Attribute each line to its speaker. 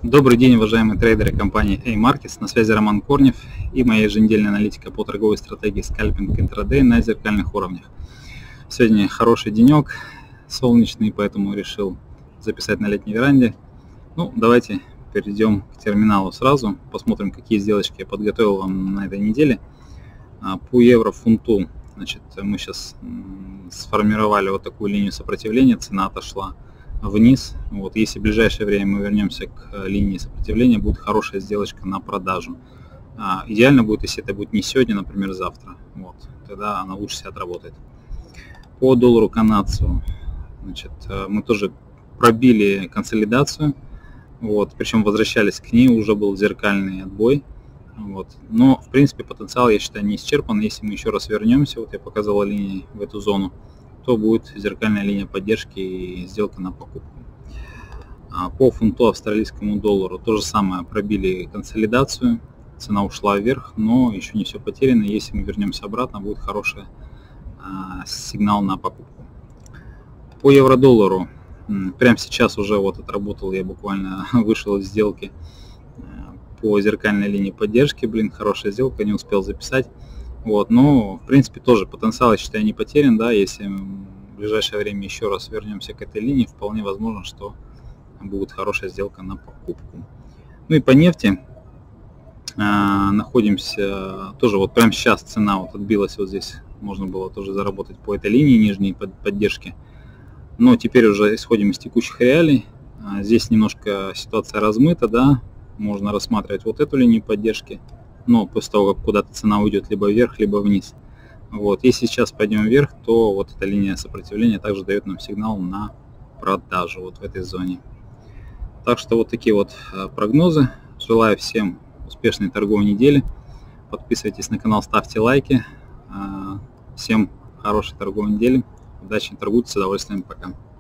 Speaker 1: Добрый день, уважаемые трейдеры компании A-Markets. На связи Роман Корнев и моя еженедельная аналитика по торговой стратегии скальпинг интрадей на зеркальных уровнях. Сегодня хороший денек, солнечный, поэтому решил записать на летней веранде. Давайте перейдем к терминалу сразу, посмотрим, какие сделочки я подготовил вам на этой неделе. По евро-фунту, мы сейчас сформировали вот такую линию сопротивления, цена отошла вниз. Если в ближайшее время мы вернемся к линии сопротивления, будет хорошая сделочка на продажу. Идеально будет, если это будет не сегодня, например, завтра. Тогда она лучше себя отработает. По доллару канадцу, мы тоже пробили консолидацию, причем возвращались к ней, уже был зеркальный отбой. Но в принципе потенциал, я считаю, не исчерпан. Если мы еще раз вернемся, я показал линии в эту зону, то будет зеркальная линия поддержки и сделка на покупку. По фунту австралийскому доллару то же самое, пробили консолидацию, цена ушла вверх, но еще не все потеряно. Если мы вернемся обратно, будет хороший сигнал на покупку. По евро-доллару прямо сейчас уже отработал, я буквально вышел из сделки по зеркальной линии поддержки. Хорошая сделка, не успел записать. Но в принципе тоже потенциал, я считаю, не потерян. Если в ближайшее время еще раз вернемся к этой линии, вполне возможно, что будет хорошая сделка на покупку. И по нефти находимся тоже прямо сейчас цена отбилась здесь, можно было тоже заработать по этой линии нижней поддержки. Но теперь уже исходим из текущих реалий. Здесь немножко ситуация размыта, можно рассматривать эту линию поддержки. Но после того, как куда-то цена уйдет либо вверх, либо вниз. Если сейчас пойдем вверх, то эта линия сопротивления также дает нам сигнал на продажу в этой зоне. Так что такие прогнозы. Желаю всем успешной торговой недели. Подписывайтесь на канал, ставьте лайки. Всем хорошей торговой недели. Удачи, торгуйте, с удовольствием, пока.